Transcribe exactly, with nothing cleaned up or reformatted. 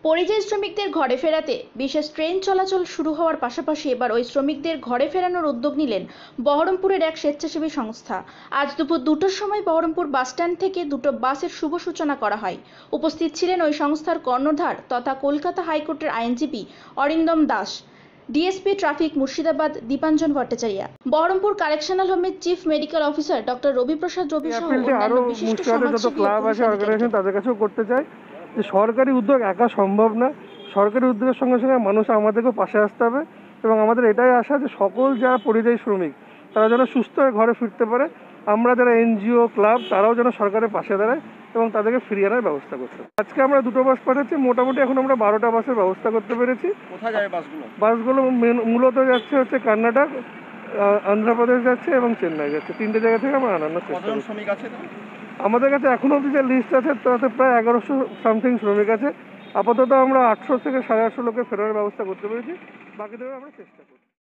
পরিযায়ী শ্রমিকদের ঘরে ফেরাতে বিশেষ ট্রেন চলাচল শুরু হওয়ার পাশাপাশি এবার ওই শ্রমিকদের ঘরে ফেরানোর উদ্যোগ নিলেন বহরমপুরের এক স্বেচ্ছাসেবী সংস্থা। আজ দুপুর দুটোর সময় বহরমপুর বাসস্ট্যান্ড থেকে দুটো বাসের শুভ সূচনা করা হয়। উপস্থিত ছিলেন ওই সংস্থার কর্ণধার তথা কলকাতা হাইকোর্টের আইনজীবী Arindam Das, DSP traffic Murshidabad Dipanjan Bhattacharya, Baharampur correctional হোমের chief medical officer doctor Rabiprasad Rabi সহ অন্যান্য বিশিষ্ট সমাজসেবী ক্লাব আছে, অর্গানাইজেশন, তাদের কাছেও করতে চাই যে সরকারি উদ্যোগ একা সম্ভব না। সরকারি উদ্যোগের সঙ্গে সঙ্গে মানুষ আমাদেরকেও পাশে আসতে হবে এবং আমাদের এটাই আশা যে সকল যারা পরিযায়ী শ্রমিক তারা যেন সুস্থ হয়ে ঘরে ফিরতে পারে। আমরা যারা এনজিও ক্লাব তারাও যেন সরকারের পাশে দাঁড়ায় এবং তাদেরকে ফিরিয়ে আনার ব্যবস্থা করতে। আজকে আমরা দুটো বাস পাঠাচ্ছি, মোটামুটি এখন আমরা বারোটা বাসের ব্যবস্থা করতে পেরেছি। কোথায় যাবে বাসগুলো? বাসগুলো মূলত যাচ্ছে হচ্ছে কর্ণাটক, অন্ধ্রপ্রদেশ যাচ্ছে এবং চেন্নাই যাচ্ছে। তিনটে জায়গা থেকে আমরা আনানোর চেষ্টা করছি। শ্রমিক আছে আমাদের কাছে এখনো অবধি যে লিস্ট আছে তাতে প্রায় এগারোশো সামথিং শ্রমিক আছে। আপাতত আমরা আটশো থেকে সাড়ে আটশো লোকের ফেরানোর ব্যবস্থা করতে পেরেছি, বাকিদের আমরা চেষ্টা করছি।